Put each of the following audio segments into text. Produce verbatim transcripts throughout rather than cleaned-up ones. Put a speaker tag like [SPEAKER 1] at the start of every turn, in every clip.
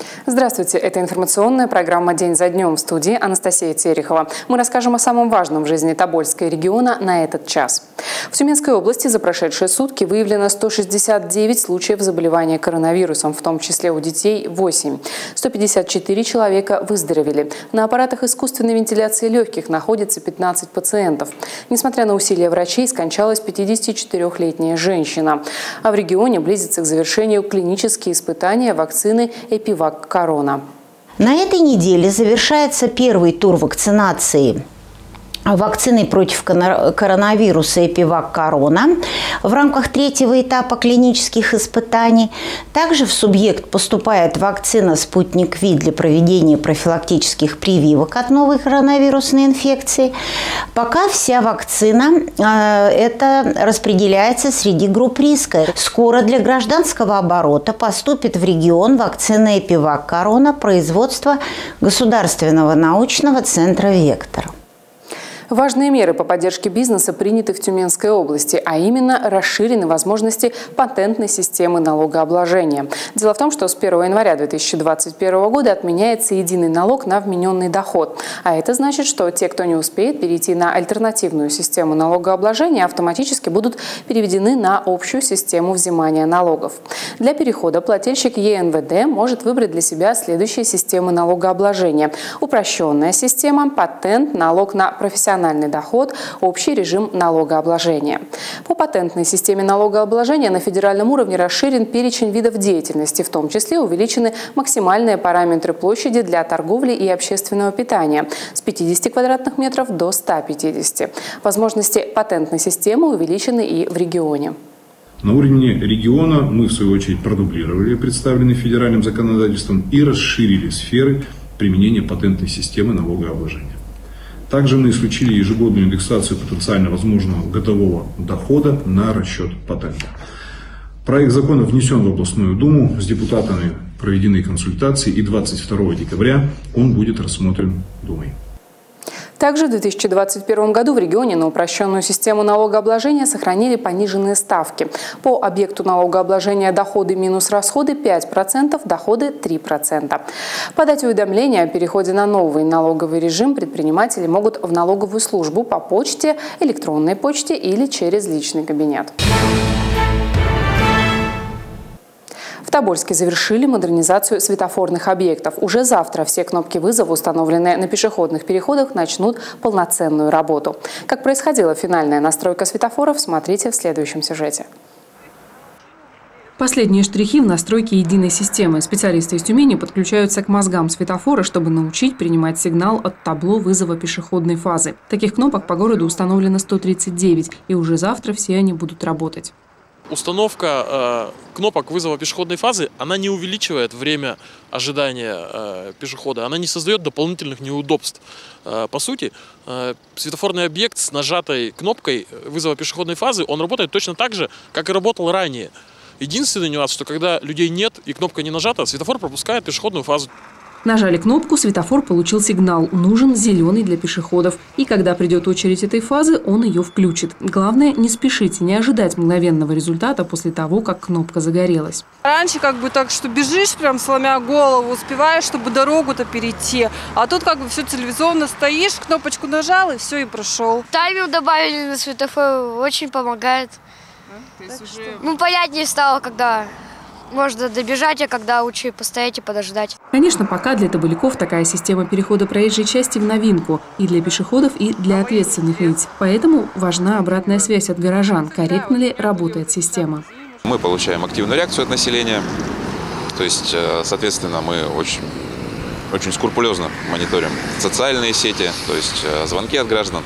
[SPEAKER 1] Здравствуйте, это информационная программа «День за днем», в студии Анастасия Терехова. Мы расскажем о самом важном в жизни Тобольска и региона на этот час. В Тюменской области за прошедшие сутки выявлено сто шестьдесят девять случаев заболевания коронавирусом, в том числе у детей восемь. сто пятьдесят четыре человека выздоровели. На аппаратах искусственной вентиляции легких находится пятнадцать пациентов. Несмотря на усилия врачей, скончалась пятидесятичетырёхлетняя женщина. А в регионе близится к завершению клинические испытания вакцины «Эпивак Корона».
[SPEAKER 2] На этой неделе завершается первый тур вакцинации вакциной против коронавируса «Эпивак Корона» в рамках третьего этапа клинических испытаний. Также в субъект поступает вакцина «Спутник Ви» для проведения профилактических прививок от новой коронавирусной инфекции. Пока вся вакцина э, это распределяется среди групп риска. Скоро для гражданского оборота поступит в регион вакцина «Эпивак Корона» производства Государственного научного центра «Вектор».
[SPEAKER 1] Важные меры по поддержке бизнеса приняты в Тюменской области, а именно расширены возможности патентной системы налогообложения. Дело в том, что с первого января две тысячи двадцать первого года отменяется единый налог на вмененный доход. А это значит, что те, кто не успеет перейти на альтернативную систему налогообложения, автоматически будут переведены на общую систему взимания налогов. Для перехода плательщик Е Н В Д может выбрать для себя следующие системы налогообложения: упрощенная система, патент, налог на профессиональный доход, общий режим налогообложения. По патентной системе налогообложения на федеральном уровне расширен перечень видов деятельности, в том числе увеличены максимальные параметры площади для торговли и общественного питания с пятидесяти квадратных метров до ста пятидесяти. Возможности патентной системы увеличены и в регионе.
[SPEAKER 3] На уровне региона мы, в свою очередь, продублировали представленные федеральным законодательством и расширили сферы применения патентной системы налогообложения. Также мы исключили ежегодную индексацию потенциально возможного годового дохода на расчет патента. Проект закона внесен в областную думу, с депутатами проведены консультации, и двадцать второго декабря он будет рассмотрен Думой.
[SPEAKER 1] Также в две тысячи двадцать первом году в регионе на упрощенную систему налогообложения сохранили пониженные ставки. По объекту налогообложения доходы минус расходы пять процентов, доходы три процента. Подать уведомления о переходе на новый налоговый режим предприниматели могут в налоговую службу по почте, электронной почте или через личный кабинет. В Тобольске завершили модернизацию светофорных объектов. Уже завтра все кнопки вызова, установленные на пешеходных переходах, начнут полноценную работу. Как происходила финальная настройка светофоров, смотрите в следующем сюжете.
[SPEAKER 4] Последние штрихи в настройке единой системы. Специалисты из Тюмени подключаются к мозгам светофора, чтобы научить принимать сигнал от табло вызова пешеходной фазы. Таких кнопок по городу установлено сто тридцать девять, и уже завтра все они будут работать.
[SPEAKER 5] Установка э, кнопок вызова пешеходной фазы, она не увеличивает время ожидания э, пешехода, она не создает дополнительных неудобств. Э, по сути, э, светофорный объект с нажатой кнопкой вызова пешеходной фазы, он работает точно так же, как и работал ранее. Единственный нюанс, что когда людей нет и кнопка не нажата, светофор пропускает пешеходную фазу.
[SPEAKER 4] Нажали кнопку, светофор получил сигнал: нужен зеленый для пешеходов. И когда придет очередь этой фазы, он ее включит. Главное, не спешите, не ожидать мгновенного результата после того, как кнопка загорелась.
[SPEAKER 6] Раньше как бы так, что бежишь, прям сломя голову, успеваешь, чтобы дорогу-то перейти. А тут как бы все цивилизованно стоишь, кнопочку нажал и все, и прошел.
[SPEAKER 7] Таймер добавили на светофор, очень помогает.
[SPEAKER 6] А? То есть уже...
[SPEAKER 7] Ну, понятнее стало, когда... можно добежать, а когда лучше постоять и подождать.
[SPEAKER 4] Конечно, пока для тоболяков такая система перехода проезжей части в новинку и для пешеходов, и для ответственных лиц. Поэтому важна обратная связь от горожан, корректно ли работает система.
[SPEAKER 8] Мы получаем активную реакцию от населения, то есть, соответственно, мы очень, очень скрупулезно мониторим социальные сети, то есть звонки от граждан.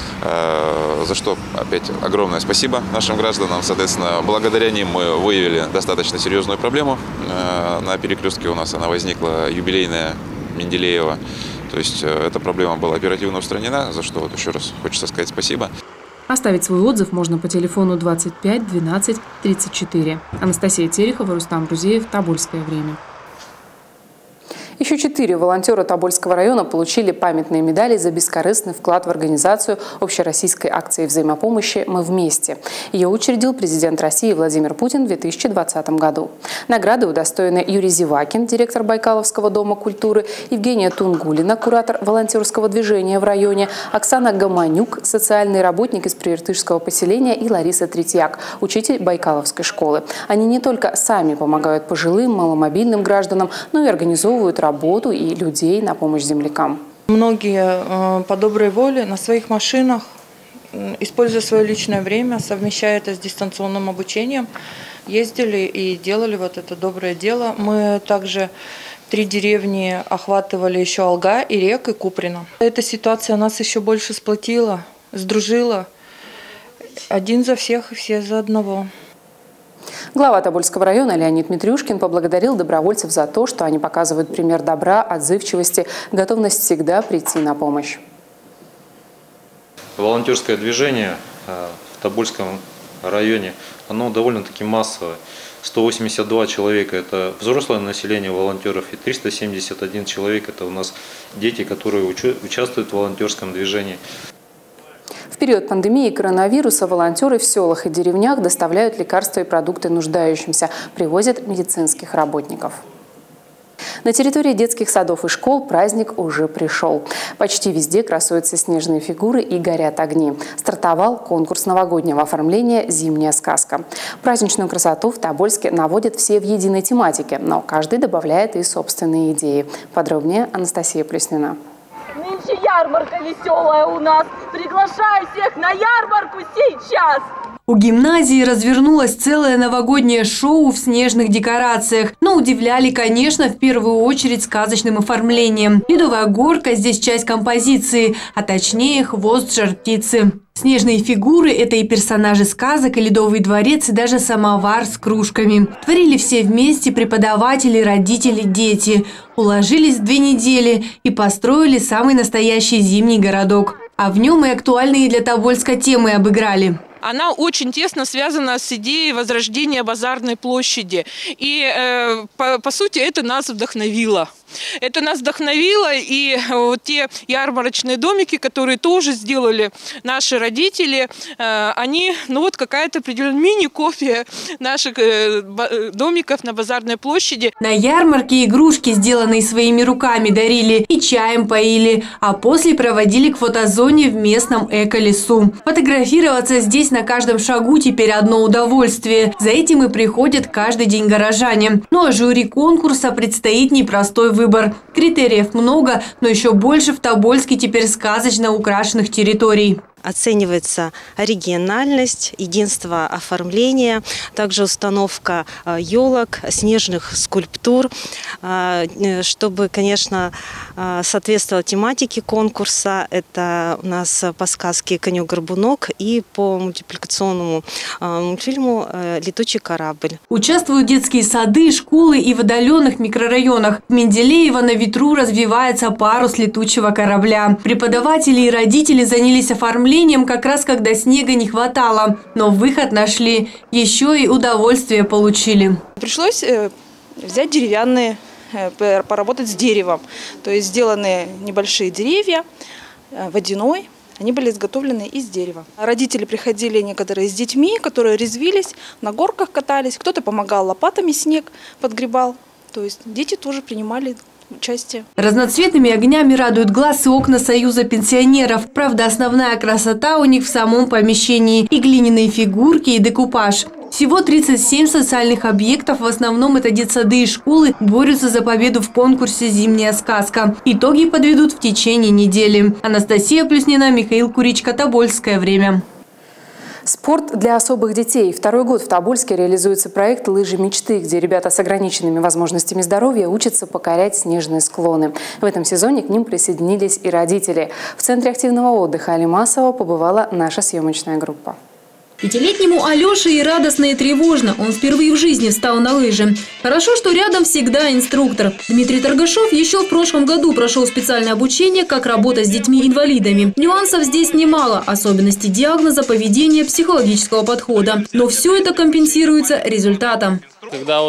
[SPEAKER 8] За что опять огромное спасибо нашим гражданам. Соответственно, благодаря ним мы выявили достаточно серьезную проблему. На перекрестке у нас она возникла, юбилейная, Менделеева. То есть эта проблема была оперативно устранена, за что вот еще раз хочется сказать спасибо.
[SPEAKER 4] Оставить свой отзыв можно по телефону двадцать пять двенадцать тридцать четыре. Анастасия Терехова, Рустам Рузеев, Тобольское время.
[SPEAKER 1] Еще четыре волонтера Тобольского района получили памятные медали за бескорыстный вклад в организацию общероссийской акции взаимопомощи «Мы вместе». Ее учредил президент России Владимир Путин в две тысячи двадцатом году. Награды удостоены Юрий Зевакин, директор Байкаловского дома культуры, Евгения Тунгулина, куратор волонтерского движения в районе, Оксана Гаманюк, социальный работник из Прииртышского поселения, и Лариса Третьяк, учитель Байкаловской школы. Они не только сами помогают пожилым, маломобильным гражданам, но и организовывают работу и людей на помощь землякам.
[SPEAKER 9] Многие по доброй воле на своих машинах, используя свое личное время, совмещая это с дистанционным обучением, ездили и делали вот это доброе дело. Мы также три деревни охватывали еще Алга, Ирек и Куприно. Эта ситуация нас еще больше сплотила, сдружила. Один за всех и все за одного.
[SPEAKER 1] Глава Тобольского района Леонид Митрюшкин поблагодарил добровольцев за то, что они показывают пример добра, отзывчивости, готовность всегда прийти на помощь.
[SPEAKER 10] Волонтерское движение в Тобольском районе, оно довольно-таки массовое. сто восемьдесят два человека – это взрослое население волонтеров, и триста семьдесят один человек – это у нас дети, которые участвуют в волонтерском движении.
[SPEAKER 1] В период пандемии коронавируса волонтеры в селах и деревнях доставляют лекарства и продукты нуждающимся, привозят медицинских работников. На территории детских садов и школ праздник уже пришел. Почти везде красуются снежные фигуры и горят огни. Стартовал конкурс новогоднего оформления «Зимняя сказка». Праздничную красоту в Тобольске наводят все в единой тематике, но каждый добавляет и собственные идеи. Подробнее Анастасия Плюснина.
[SPEAKER 11] Нынче ярмарка веселая у нас. Приглашаю всех на ярмарку сейчас.
[SPEAKER 12] У гимназии развернулось целое новогоднее шоу в снежных декорациях. Но удивляли, конечно, в первую очередь сказочным оформлением. Ледовая горка – здесь часть композиции, а точнее хвост жар-птицы. Снежные фигуры – это и персонажи сказок, и ледовый дворец, и даже самовар с кружками. Творили все вместе преподаватели, родители, дети. Уложились в две недели и построили самый настоящий зимний городок. А в нем и актуальные для Тобольска темы обыграли.
[SPEAKER 13] Она очень тесно связана с идеей возрождения базарной площади. И, э, по, по сути, это нас вдохновило. Это нас вдохновило, и вот те ярмарочные домики, которые тоже сделали наши родители, э, они, ну вот какая-то определенная мини-копия наших э, домиков на базарной площади.
[SPEAKER 12] На ярмарке игрушки, сделанные своими руками, дарили и чаем поили, а после проводили к фотозоне в местном эко-лесу. Фотографироваться здесь на каждом шагу теперь одно удовольствие. За этим и приходят каждый день горожане. Ну а жюри конкурса предстоит непростой выбор. Критериев много, но еще больше в Тобольске теперь сказочно украшенных территорий.
[SPEAKER 14] Оценивается оригинальность, единство оформления, также установка елок, снежных скульптур, чтобы, конечно, соответствовало тематике конкурса. Это у нас по сказке «Конек-горбунок» и по мультипликационному мультфильму «Летучий корабль».
[SPEAKER 12] Участвуют детские сады, школы и в отдаленных микрорайонах. В Менделеево на ветру развивается парус летучего корабля. Преподаватели и родители занялись оформлением как раз когда снега не хватало. Но выход нашли, еще и удовольствие получили.
[SPEAKER 9] Пришлось взять деревянные, поработать с деревом. То есть сделаны небольшие деревья, водяной. Они были изготовлены из дерева. Родители приходили некоторые с детьми, которые резвились, на горках катались. Кто-то помогал лопатами снег подгребал. То есть дети тоже принимали участие.
[SPEAKER 12] Разноцветными огнями радуют глаз и окна Союза пенсионеров. Правда, основная красота у них в самом помещении. И глиняные фигурки, и декупаж. Всего тридцать семь социальных объектов, в основном это детсады и школы, борются за победу в конкурсе «Зимняя сказка». Итоги подведут в течение недели. Анастасия Плюснина, Михаил Куричка, Тобольское время.
[SPEAKER 1] Спорт для особых детей. Второй год в Тобольске реализуется проект «Лыжи мечты», где ребята с ограниченными возможностями здоровья учатся покорять снежные склоны. В этом сезоне к ним присоединились и родители. В Центре активного отдыха Алимасова побывала наша съемочная группа.
[SPEAKER 4] Пятилетнему Алёше и радостно, и тревожно. Он впервые в жизни встал на лыжи. Хорошо, что рядом всегда инструктор. Дмитрий Торгашов еще в прошлом году прошел специальное обучение, как работать с детьми-инвалидами. Нюансов здесь немало, особенности диагноза, поведения, психологического подхода. Но все это компенсируется результатом.
[SPEAKER 5] Когда вот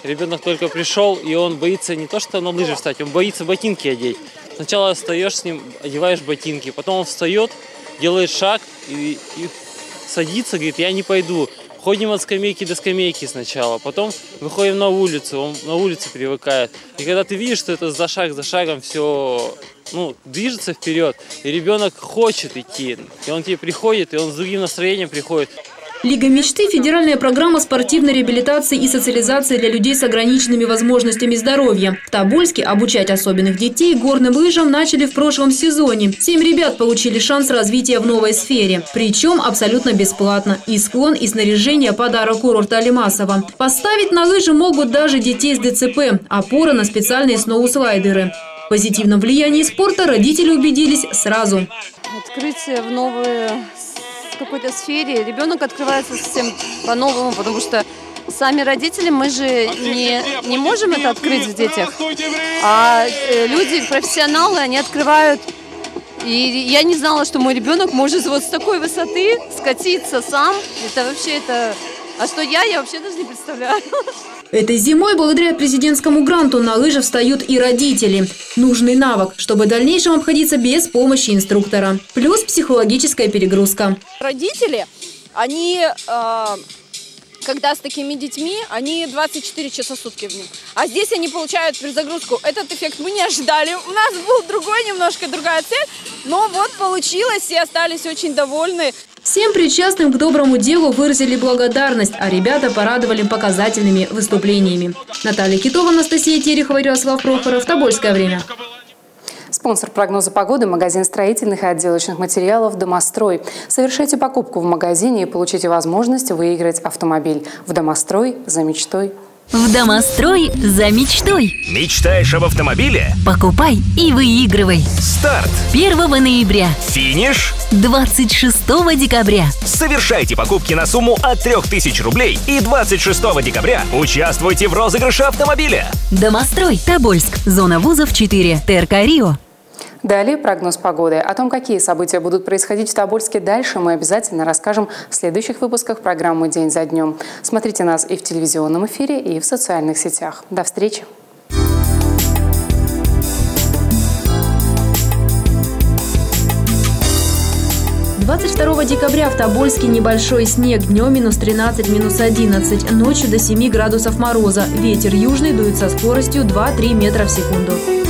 [SPEAKER 15] ребенок только пришел, и он боится не то, что на лыжи встать, он боится ботинки одеть. Сначала встаешь с ним, одеваешь ботинки, потом он встает, делает шаг и, и садится, говорит, я не пойду. Ходим от скамейки до скамейки сначала, потом выходим на улицу, он на улице привыкает. И когда ты видишь, что это за шаг за шагом все, ну, движется вперед, и ребенок хочет идти, и он к тебе приходит, и он с другим настроением приходит.
[SPEAKER 12] Лига мечты – федеральная программа спортивной реабилитации и социализации для людей с ограниченными возможностями здоровья. В Тобольске обучать особенных детей горным лыжам начали в прошлом сезоне. Семь ребят получили шанс развития в новой сфере. Причем абсолютно бесплатно. И склон, и снаряжение – подарок курорта Алимасова. Поставить на лыжи могут даже детей с ДЦП. Опора на специальные сноуслайдеры. В позитивном влиянии спорта родители убедились сразу.
[SPEAKER 6] Открытие в новые... в какой-то сфере ребенок открывается совсем по-новому, потому что сами родители, мы же не, не можем это открыть в детях, а люди, профессионалы, они открывают. И я не знала, что мой ребенок может вот с такой высоты скатиться сам. Это вообще это... А что я, я вообще даже не представляю.
[SPEAKER 12] Этой зимой благодаря президентскому гранту на лыжи встают и родители. Нужный навык, чтобы в дальнейшем обходиться без помощи инструктора. Плюс психологическая перегрузка.
[SPEAKER 16] Родители, они, э, когда с такими детьми, они двадцать четыре часа в сутки в них. А здесь они получают перезагрузку. Этот эффект мы не ожидали. У нас был другой, немножко другая цель. Но вот получилось, все остались очень довольны.
[SPEAKER 12] Всем причастным к доброму делу выразили благодарность, а ребята порадовали показательными выступлениями. Наталья Китова, Анастасия Терехова, Ярослав Прохоров. Тобольское время.
[SPEAKER 1] Спонсор прогноза погоды – магазин строительных и отделочных материалов «Домострой». Совершайте покупку в магазине и получите возможность выиграть автомобиль. В «Домострой» за мечтой.
[SPEAKER 17] В «Домострой» за мечтой.
[SPEAKER 18] Мечтаешь об автомобиле?
[SPEAKER 17] Покупай и выигрывай.
[SPEAKER 18] Старт
[SPEAKER 17] первого ноября.
[SPEAKER 18] Финиш
[SPEAKER 17] двадцать шестого декабря.
[SPEAKER 18] Совершайте покупки на сумму от трёх тысяч рублей и двадцать шестого декабря участвуйте в розыгрыше автомобиля.
[SPEAKER 17] «Домострой», Тобольск, зона вузов четыре, ТРК «Рио».
[SPEAKER 1] Далее прогноз погоды. О том, какие события будут происходить в Тобольске дальше, мы обязательно расскажем в следующих выпусках программы «День за днем». Смотрите нас и в телевизионном эфире, и в социальных сетях. До встречи!
[SPEAKER 12] двадцать второго декабря в Тобольске небольшой снег. Днем минус тринадцать, минус одиннадцать. Ночью до семи градусов мороза. Ветер южный дует со скоростью два-три метра в секунду.